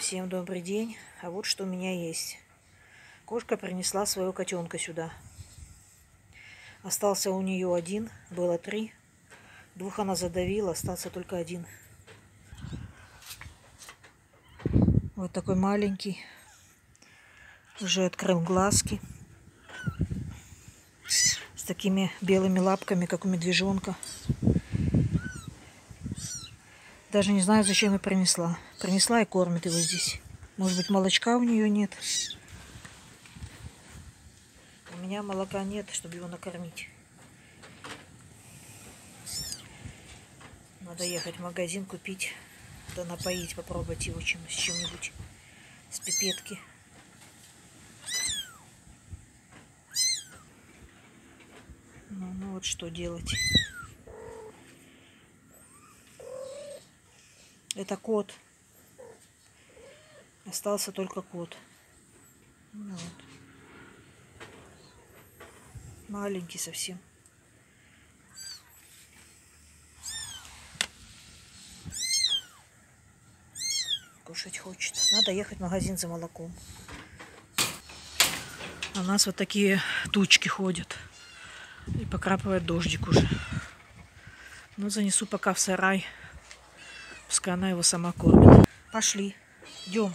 Всем добрый день. А вот что у меня есть. Кошка принесла своего котенка сюда. Остался у нее один, было 3. 2 она задавила, остался только 1. Вот такой маленький. Уже открыл глазки. С такими белыми лапками, как у медвежонка. Даже не знаю, зачем я принесла. Принесла и кормит его здесь. Может быть, молочка у нее нет. У меня молока нет, чтобы его накормить. Надо ехать в магазин купить, да напоить, попробовать его с чем-нибудь. С пипетки. Ну вот что делать. Это кот. Остался только кот. Ну вот. Маленький совсем. Кушать хочет. Надо ехать в магазин за молоком. У нас вот такие тучки ходят. И покрапывает дождик уже. Ну, занесу пока в сарай. Пускай она его сама кормит. Пошли. Идем.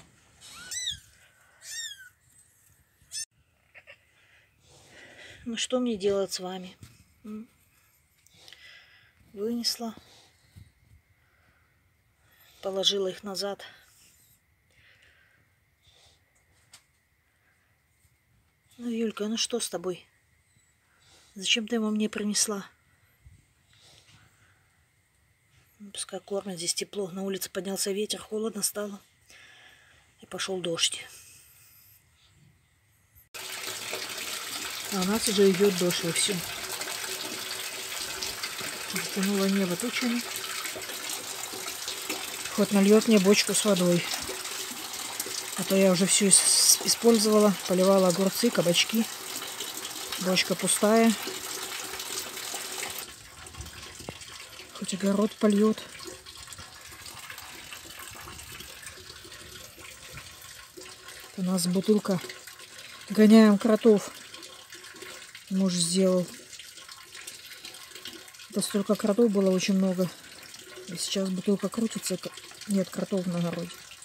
Ну, что мне делать с вами? Вынесла. Положила их назад. Ну, Юлька, ну что с тобой? Зачем ты его мне принесла? Ну, пускай кормят, здесь тепло. На улице поднялся ветер, холодно стало. И пошел дождь. А у нас уже идет дождь во всем. Затянуло небо тучами. Хоть нальет мне бочку с водой. А то я уже все использовала. Поливала огурцы, кабачки. Бочка пустая. Хоть огород польет. У нас бутылка. Гоняем кротов. Муж сделал. Это столько кротов было очень много. И сейчас бутылка крутится. Нет кротов на огороде.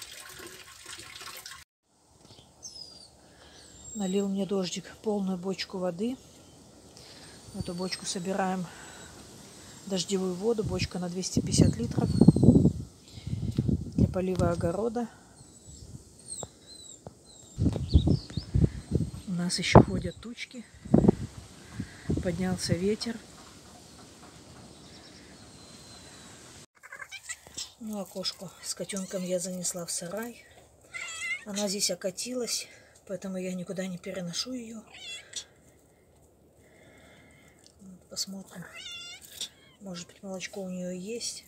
Налил мне дождик полную бочку воды. В эту бочку собираем дождевую воду. Бочка на 250 литров. Для полива огорода. У нас еще ходят тучки. Поднялся ветер. Ну, а кошку с котенком я занесла в сарай. Она здесь окатилась, поэтому я никуда не переношу ее. Посмотрим. Может быть, молочко у нее есть.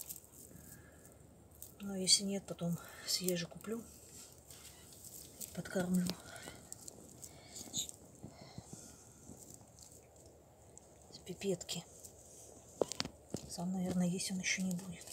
Но если нет, потом съезжу, куплю. Подкормлю. С пипетки. Сам, наверное, есть он еще не будет.